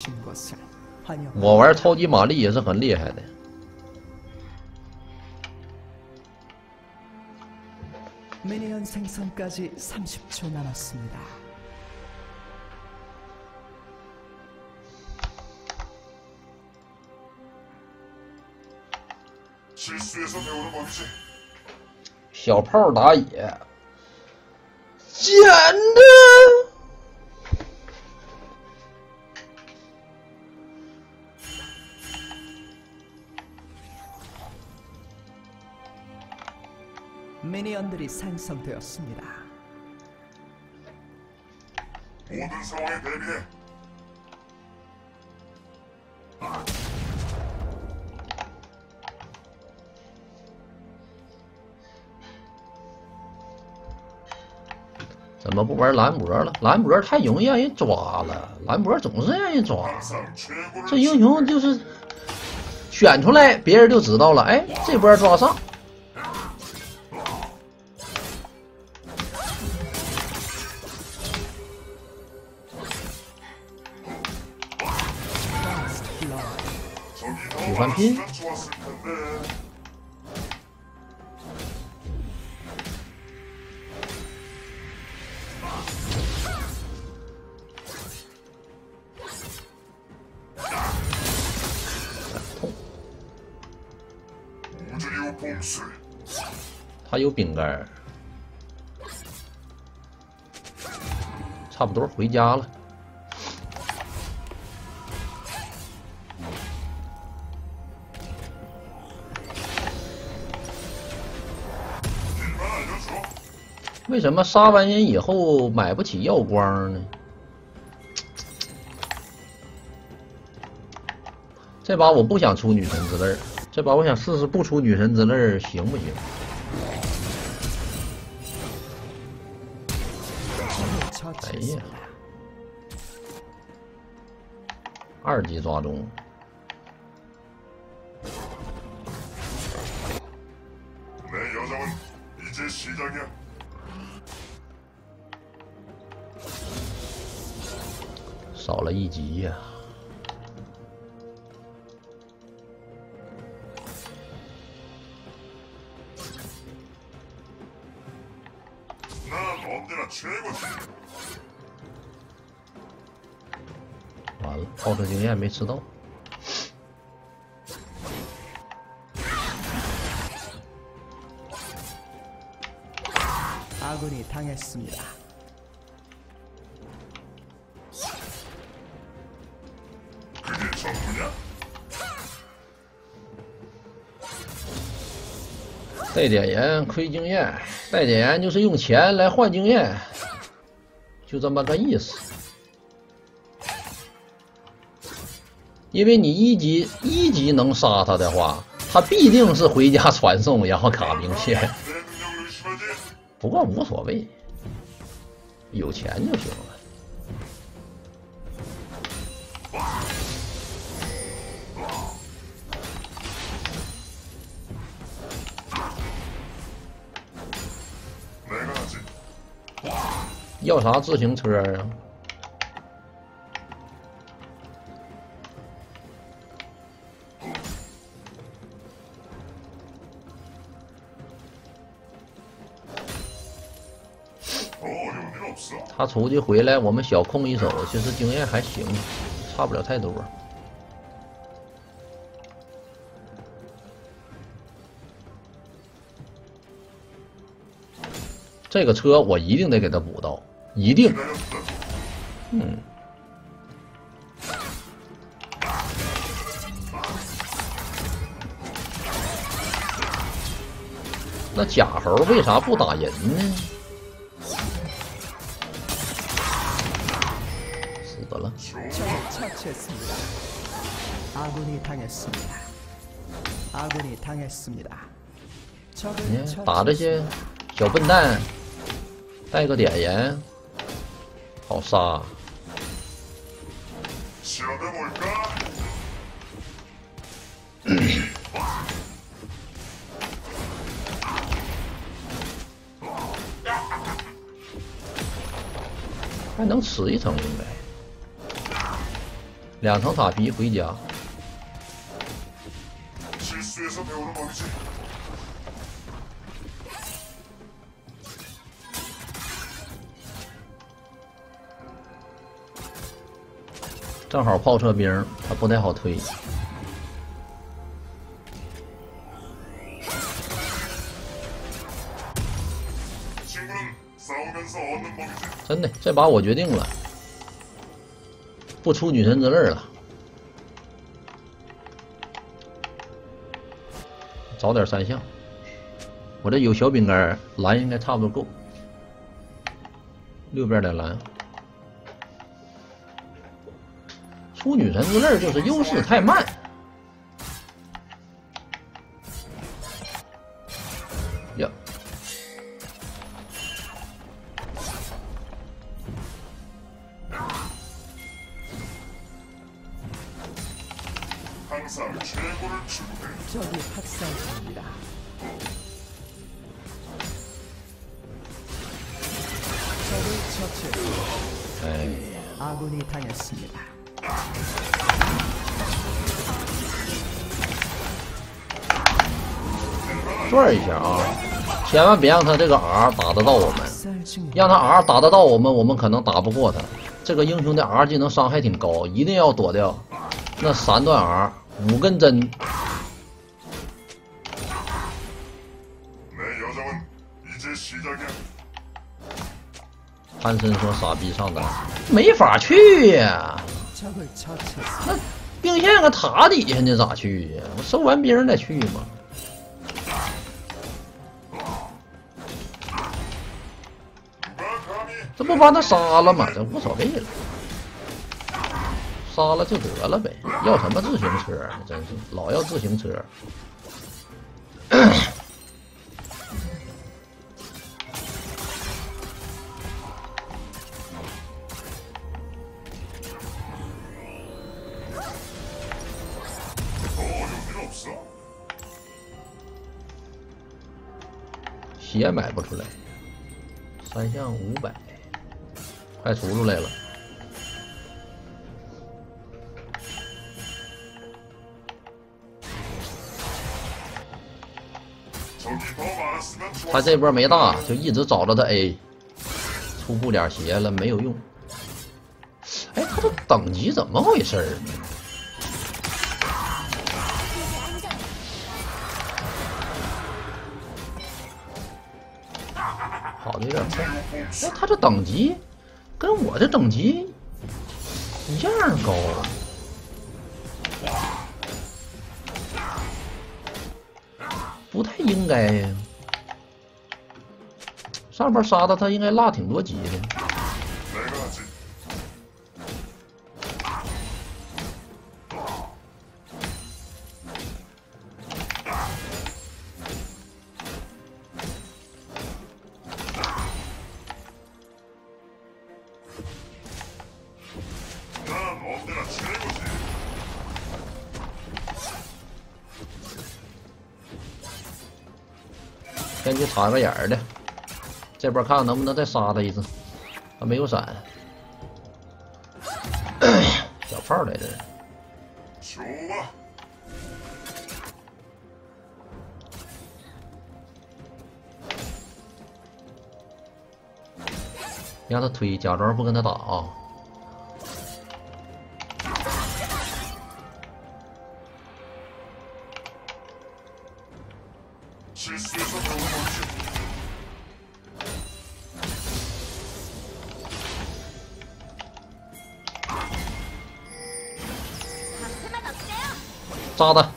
오신 것을 환영합니다. 我玩超级玛丽也是很厉害的。 미니언 생성까지 30초 남았습니다. 실수에서 배우는 법이지. 小炮打野，简直！ 미니언들이 생성되었습니다. 모든 상황에 대비해. 怎么不玩兰博了？兰博太容易让人抓了，兰博总是让人抓。 항상 최고를 这英雄就是选出来，别人就知道了。哎，这波抓上。 저기 더 반핀? 많았으면 좋았을 텐데. 우주류 봉술. 他有饼干儿，差不多回家了。 일만 알려줘. 为什么杀完人以后买不起耀光呢？这把我不想出女神之泪儿，这把我想试试不出女神之泪儿行不行？哎呀，2级抓中， 내 여정은 이제 시작이야. 少了1级呀、 난 언제나 최고지. 完了，炮车经验没吃到。 아군이 당했습니다. 그게 전부냐? 带点盐亏经验，带点盐就是用钱来换经验，就这么个意思。因为你一级能杀他的话，他必定是回家传送，然后卡兵线。 내 능력을 의심하지? 不过无所谓，有钱就行了。 내가 하지. 要啥自行车啊？他出去回来，我们小控一手，其实经验还行，差不了太多。这个车我一定得给他补到，一定。嗯。那假猴为啥不打人呢？ 死了！ 적을 처치했습니다. 아군이 당했습니다. 아군이 당했습니다. 적을 你看打这些小笨蛋，带个点盐，好杀。 시험해 볼까? 还能吃一层应该。 2层塔皮回家。 실수에서 배우는 법이지. 正好炮车兵，他不太好推。 친구는 싸우면서 얻는 법이지. 真的，这把我决定了，不出女神之刃了，找点3项。我这有小饼干，蓝应该差不多够，6边的蓝。出女神之刃就是优势太慢。呀。 항상 최고를 추구해. 적이 학살 중입니다. 적을 처치했습니다. 에이. 아군이 당했습니다. 转一下啊，千万别让他这个 R 打得到我们， 학살 중입니다. 让他 R 打得到我们，我们可能打不过他。这个英雄的 R 技能伤害挺高，一定要躲掉那3段 R、5根针。 내 여정은 이제 시작이야. 潘森说：“傻逼上单，没法去呀、 적을 처치했습니다. 那兵线搁塔底下呢，咋去呀？我收完兵再去嘛。 누가 감히 这不把他杀了吗？这无所谓了，杀了就得了呗。要什么自行车呢？真是老要自行车。 더 어려운 일 없어? 鞋买不出来，3项500，快出来了。 적이 더 많았으면 他 좋았을 这波没大，就一直找着他 A， 出不点鞋了没有用。哎，他这等级怎么回事呢？跑的有点快。哎，他这等级跟我这等级一样高。 不太应该呀，上边杀的他应该落挺多级的。 내가 하지. 난 언제나 최고지. 先去插个眼儿的，这波看看能不能再杀他一次。他没有闪，小炮在这儿。 좋아. 让他推，假装不跟他打啊。 실수에서 배우는 법이지. 扎他！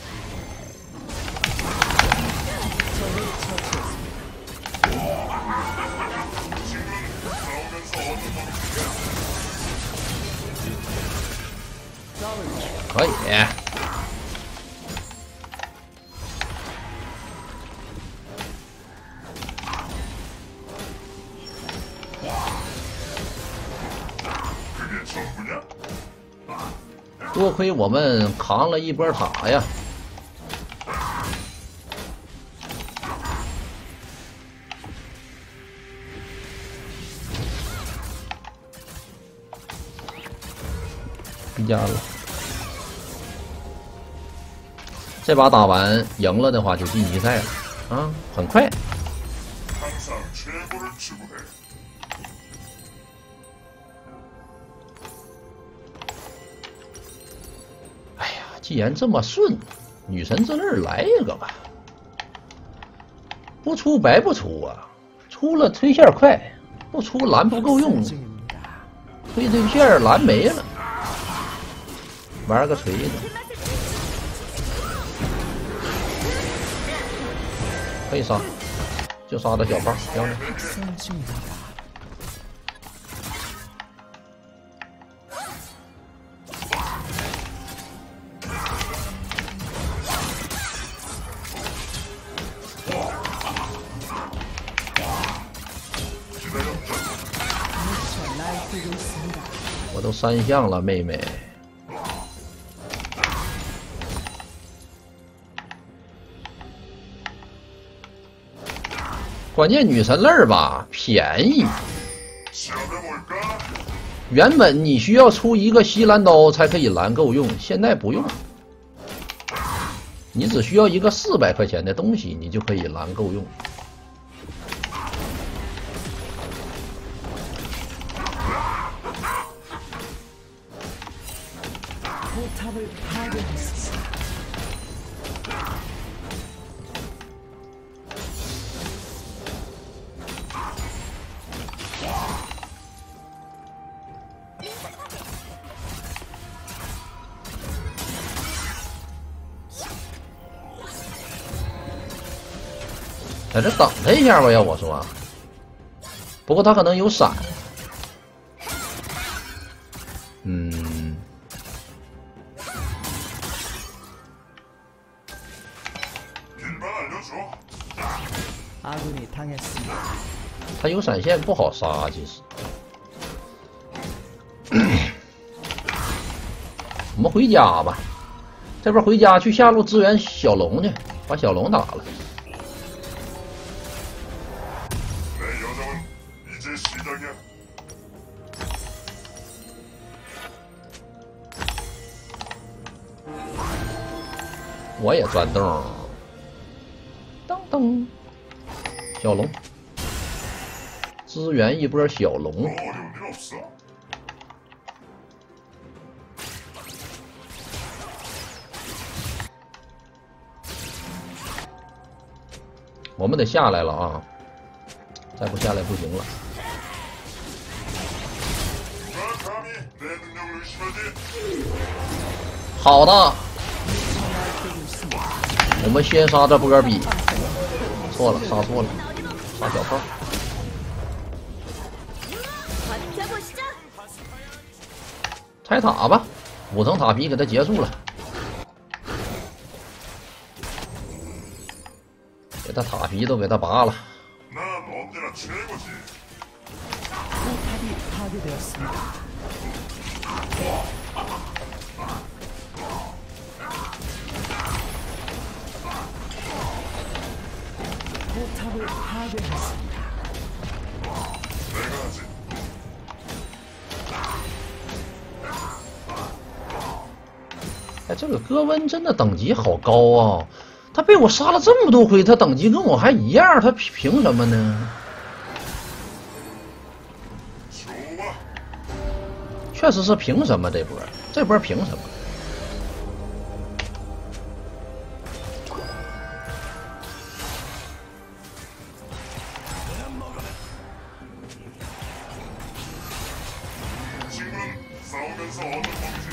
싸우면서 얻는 법이지. 可以。 그게 전부냐? 多亏我们扛了一波塔呀！ 回家了。这把打完赢了的话就晋级赛了啊，很快。 항상 최고를 추구해. 哎呀，既然这么顺，女神之泪来一个吧，不出白不出啊，出了推线快，不出蓝不够用， 중입니다. 推线蓝没了，玩个锤子，可以杀，就杀这小炮，漂亮。 학살 중입니다. 我都3项了，妹妹。关键女神泪吧便宜， 시험해볼까? 原本你需要出一个吸蓝刀才可以蓝够用，现在不用，你只需要一个400块钱的东西，你就可以蓝够用。 포탑을 파괴했습니다. "在这等他一下吧，要我说，不过他可能有闪。嗯， 길만 알려줘. 아군이 당했습니다. 他有闪现不好杀，其实。我们回家吧，这边回家去下路支援小龙去，把小龙打了。 내 여정은 이제 시작이야. 我也钻洞，噔噔，小龙，支援一波小龙。 뭐 어려운 일 없어. 我们得下来了啊！再不下来不行了。 누가 감히 내 능력을 의심하지? 好的，我们先杀这波比，错了，杀错了，杀小炮。 拆塔吧，5层塔皮给他结束了，给他塔皮都给他拔了。 난 언제나 최고지. 포탑이 파괴되었습니다. 포탑을 파괴했습니다. 내가 하지. 哎，这个戈温真的等级好高啊！他被我杀了这么多回，他等级跟我还一样，他凭什么呢？ 좋아. 确实是凭什么这波凭什么？ 친구는 싸우면서 얻는 법이지.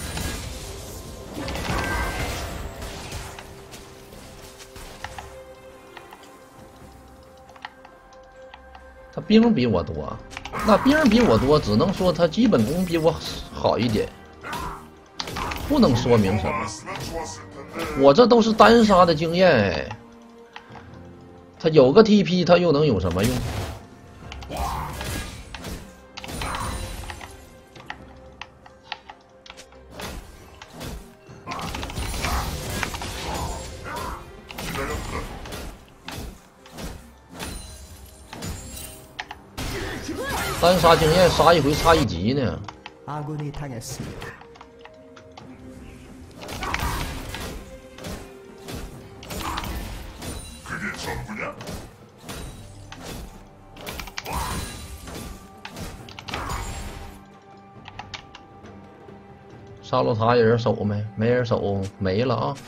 他兵比我多，那兵比我多，只能说他基本功比我好一点，不能说明什么。 알았으면 좋았을 텐데. 我这都是单杀的经验哎，他有个 TP， 他又能有什么用？ 기다렸다. 单杀经验杀一回差1级呢。 아군이 당했습니다. 沙洛塔有人守没？没人守，没了啊，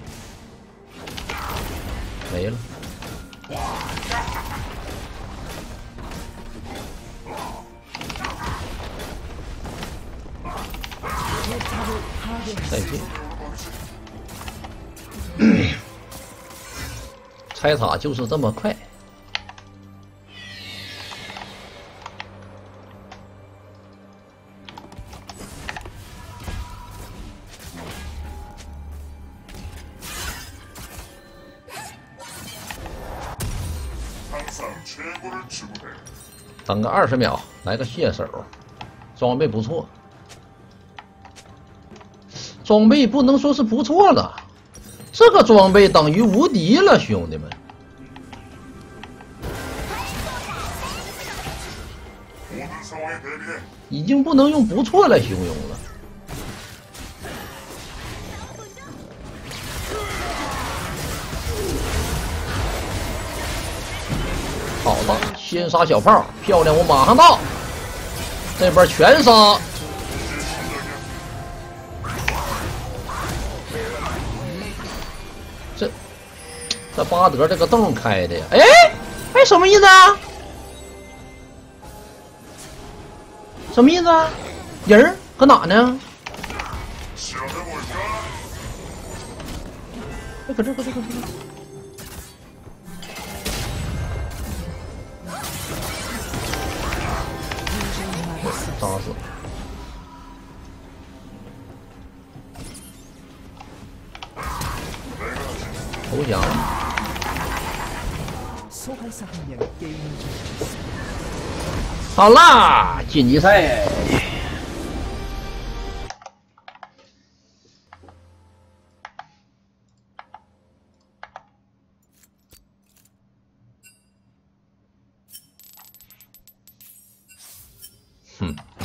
没了。再见。拆塔就是这么快。等个20秒，来个蟹手，装备不错，装备不能说是不错了，这个装备等于无敌了，兄弟们。已经不能用不错来形容了。好了，先杀小炮，漂亮！我马上到，这边全杀。这巴德这个洞开的呀，哎，什么意思啊？什么意思啊？人儿搁哪呢？哎，搁这。杀死！投降！好啦，晋级赛。哼。